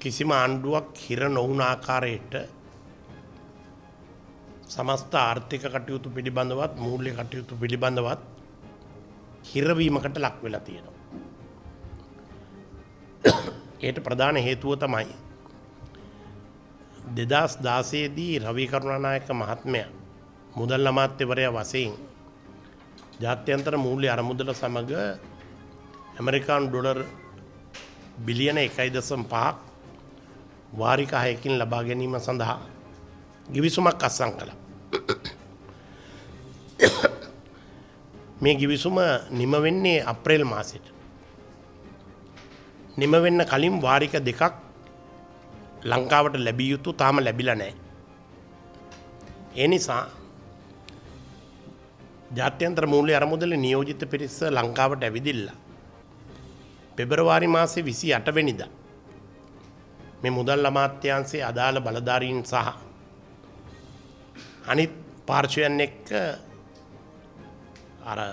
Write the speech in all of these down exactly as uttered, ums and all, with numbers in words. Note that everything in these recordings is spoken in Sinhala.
කිසිම ආණ්ඩුවක් හිර නොවුන ආකාරයට සමස්ත ආර්ථික කටයුතු පිළිබඳවත් මූල්‍ය කටයුතු පිළිබඳවත් හිරවීමකට ලක් වෙලා තියෙනවා. ඒට ප්‍රධාන හේතුව තමයි දෙදහස් දාසය දී රවී කරුණානායක මහත්මයා මුදල් අමාත්‍යවරයා වශයෙන් ජාත්‍යන්තර මූල්‍ය අරමුදල සමග ඇමරිකානු ඩොලර් බිලියන එකයි දශම පහක් වාරික හයකින් ලබා ගැනීම සඳහා ගිවිසුමක් අත්සන් කළා. මේ ගිවිසුම නිම වෙන්නේ අප්‍රේල් මාසෙට. නිම වෙන්න කලින් වාරික දෙකක් ලංකාවට ලැබිය යුතු තාම ලැබිලා නැහැ. ඒ නිසා ජාත්‍යන්තර මූල්‍ය අරමුදල නියෝජිත පිරිස ලංකාවට ඇවිදිලා පෙබරවාරි මාසේ විසි අට වෙනිදා මේ මුදල් අමාත්‍යාංශයේ අදාළ බලධාරීන් සහ අනිත් පාර්ශ්වයන් එක්ක අර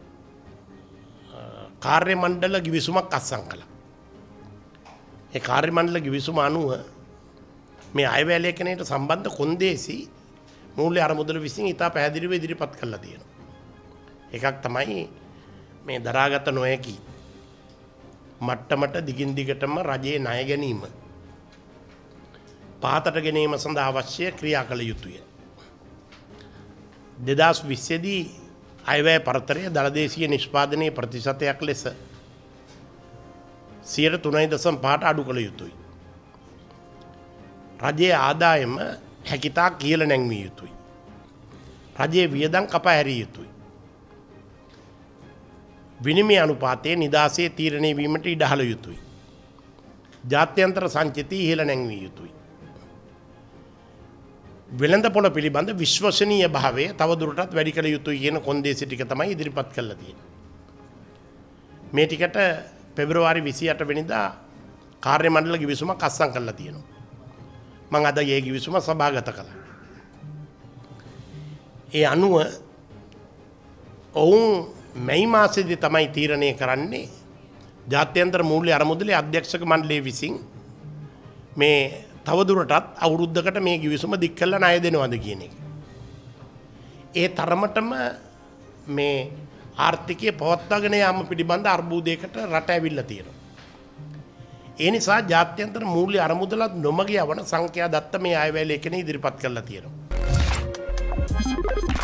කාර්ය මණ්ඩල ගිවිසුමක් අත්සන් කළා. ඒ කාර්ය මණ්ඩල ගිවිසුම අනුව මේ අයවැය ලේඛනයට සම්බන්ධ කොන්දේසි මූල්‍ය අරමුදල විසින් ඉතා පැහැදිලිව ඉදිරිපත් කළා තියෙනවා. එකක් තමයි මේ දරාගත නොහැකි මට්ටමට දිගින් දිගටම රජයේ ණය ගැනීම පහතට ගැනීම සඳහා අවශ්‍ය ක්‍රියා කළ යුතුය. දෙදහස් විස්ස දී අයවැය පරතරය දළදේශීය නිෂ්පාදනයේ ප්‍රතිශතයක් ලෙස සියයට තුනයි දශම පහට අඩු කළ යුතුයි. රජයේ ආදායම හැකිතාක් ඉහළ නැංවිය යුතුයි. රජයේ වියදම් කපා හැරිය යුතුයි. විනිමය අනුපාතයේ නිදාසේ තීරණය වීමට ඉඩ හළ යුතුයි. ජාත්‍යන්තර සංචිතය ඉහළ නැංවිය යුතුයි. වෙළඳපොළ පිළිබඳ විශ්වසනීය භාවය තවදුරටත් වැඩි කළ යුතුයි කියන කොන්දේසි ටික තමයි ඉදිරිපත් කළා තියෙන්නේ. මේ ටිකට පෙබරවාරි විසි අට වෙනිදා කාර්ය මණ්ඩල ගිවිසුමක් අත්සන් කළා තියෙනවා. මම අද ඒ ගිවිසුම සභාගත කළා. ඒ අනුව ඔවුන් මැයි මාසෙදී තමයි තීරණය කරන්නේ ජාත්‍යන්තර මූල්‍ය අරමුදලේ අධ්‍යක්ෂක මණ්ඩලය විසින් මේ තවදුරටත් අවුරුද්දකට මේ ගිවිසුම දික් කළා ණය දෙනවද කියන එක. ඒ තරමටම මේ ආර්ථිකය පවත්වාගෙන යාම පිළිබඳ අර්බුදයකට රට ඇවිල්ලා තියෙනවා. ඒ නිසා ජාත්‍යන්තර මූල්‍ය අරමුදලත් නොමග යවන සංඛ්‍යා දත්ත මේ අයවැය ලේඛනයේ ඉදිරිපත් කරලා තියෙනවා.